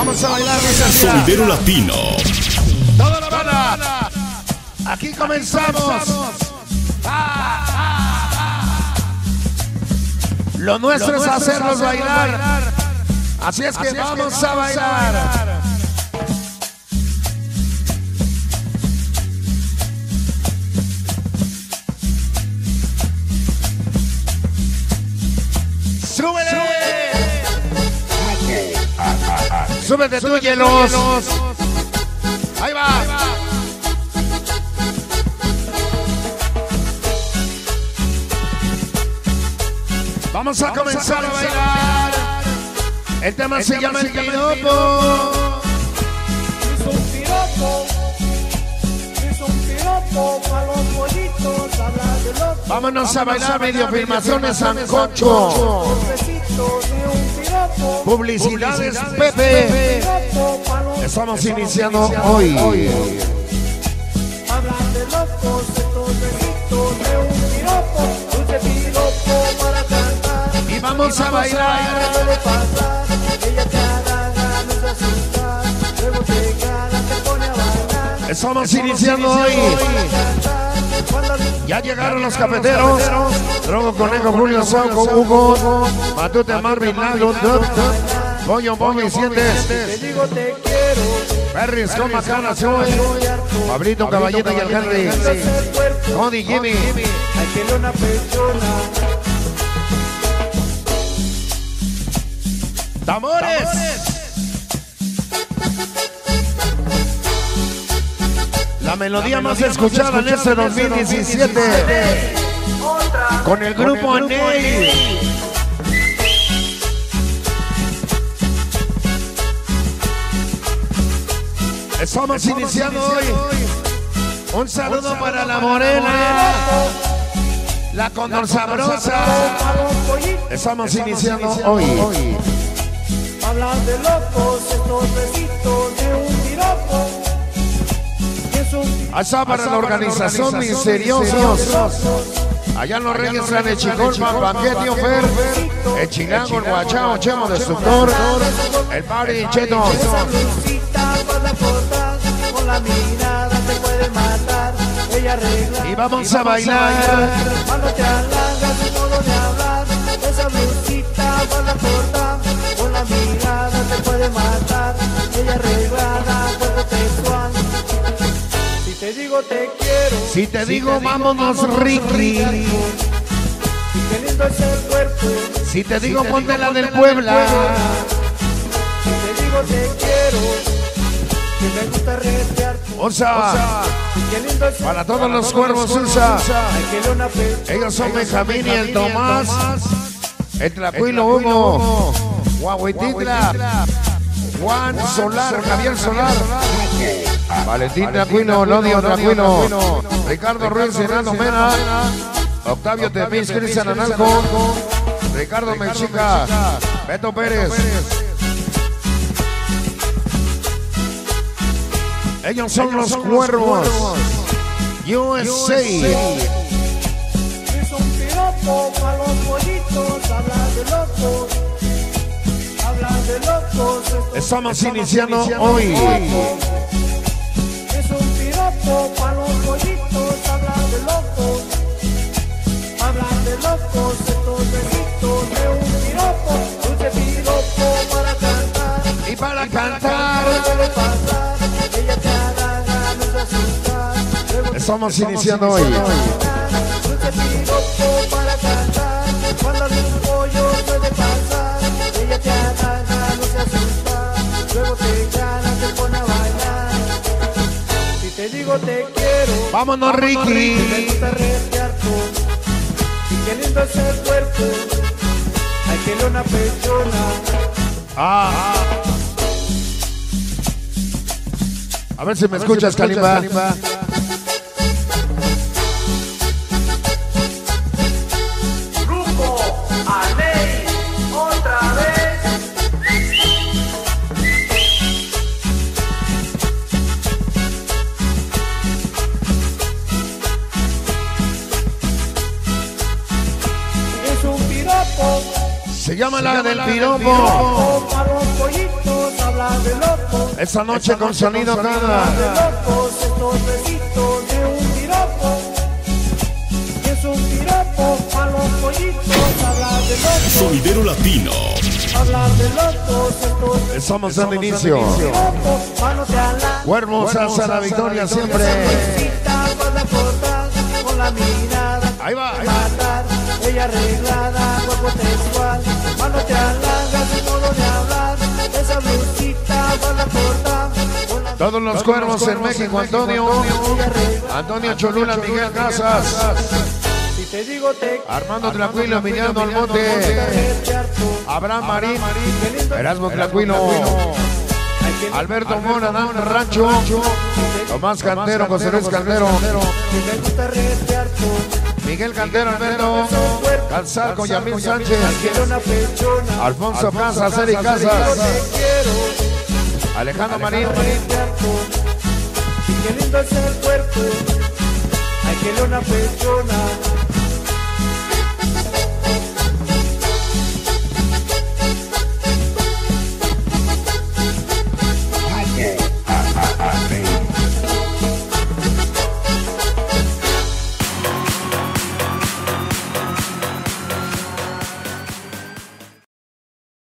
Vamos a bailar Sonidero Latino. toda la banda. Aquí comenzamos. Lo nuestro es hacerlos bailar. Así es que vamos a bailar. ¡Súbele! ¡Súbete tú, hielos! ¡Ahí va! Vamos a comenzar a bailar. El tema se llama El Piropo. Es un piropo para los pollitos, habla de loco. Vámonos a bailar medio filmaciones Sancocho. Publicidades Pepe. Estamos iniciando hoy. Hablan de locos, estos besitos de un piropo, dulce piropo para cantar. Y vamos a bailar. Puede pasar, ella te halaga, no se asusta, luego te gana, te pone a bailar. Estamos iniciando hoy. Ya llegaron los cafeteros. Drogo, Conejo, Julio, Sauco, Hugo, Matute, Marvin, Lalo, Pollo, Bobby, Sientes, Te digo te quiero, Perris, Coma, Cana, Soy, Pablito, Caballito y el Henry, Cody, Jimmy. hay que le una persona. ¡Tambores! La melodía más escuchada en este 2017 con el grupo Aney. Estamos iniciando hoy. Un saludo para la Morena, la Condor Sabrosa. Estamos iniciando hoy. Hablan de locos, estos besitos de un piropo. Allá para la organización Misteriosos. Allá en los Reyes San Echicolpa, Banquete, Ofer, el Chilango, el Guachao, Chemo Destructor, el Party Chetos. Esa blusita para cortar, con la mirada te puede matar. Ella arregla Y vamos a bailar. cuando te halaga su modo de hablar. Esa blusita para cortar, con la mirada te puede matar. Ella arreglada, juego textual. Si te digo te quiero, Si te digo vámonos Ricky, y qué lindo es el cuerpo. si te digo ponte la del Puebla, Si te digo te quiero, que me gusta retear. Osa, Qué lindo es para todos los cuervos Usa. hay que le una persona. Ellos son Benjamín y el Tomás, el Tlacuilo Hugo, Guahuititla, Juan Solar, Javier Solar, Valentín Tlacuilo, Lodio Tlacuilo, Ricardo Ruiz, Fernando Mena, Octavio Temis, Cristian Analco, Ricardo Mexica, Beto Pérez. Ellos son los cuervos USA. Es un piropo para los pollitos, habla de locos. Habla de locos. Estamos iniciando hoy. Es un piropo para los pollitos, habla de locos. Habla de locos, estos besitos de un piropo. Dulce piropo para cantar. Y para cantar. Puede pasar, ella te halaga, no se asusta. Luego Estamos iniciando hoy. dulce piropo para cantar. Cuando algún pollo puede pasar, ella te halaga, no se asusta. Luego te gana, te pone a bailar. Si te digo te quiero, Vámonos me Ricky. gusta retear todo. Y qué lindo es el cuerpo, hay que le una persona. A ver si me escuchas, Kalimba. Grupo Aney, otra vez. Es un piropo Se llama la del piropo piropo. para los pollitos, habla de Esa noche con sonido nada. De locos estos besitos de un piropo. Y es un piropo a los pollitos. Hablar de locos. Sonidero Latino. Hablar de locos estos besitos. Estamos en el inicio. Cuervos hasta la victoria siempre. Con la mirada. Ahí va. Matar, ella arreglada, cuerpo textual. Manotean largas y modo de hablar. Esa blusita van a cortar. Todos los cuervos en México, Antonio Cholula, Miguel Casas, Si te digo te Armando Tlacuilo, Emiliano Almonte, Abraham Marín, Erasmo Tlacuilo, Alberto Mora, Dan Rancho, Tomás Cantero, José Luis Cantero, Miguel Cantero, Alberto Calzarco, Yamil Sánchez, Alfonso Casas, Eric Casas, Alejandro Marín, qué lindo es el cuerpo, hay que le una pechona.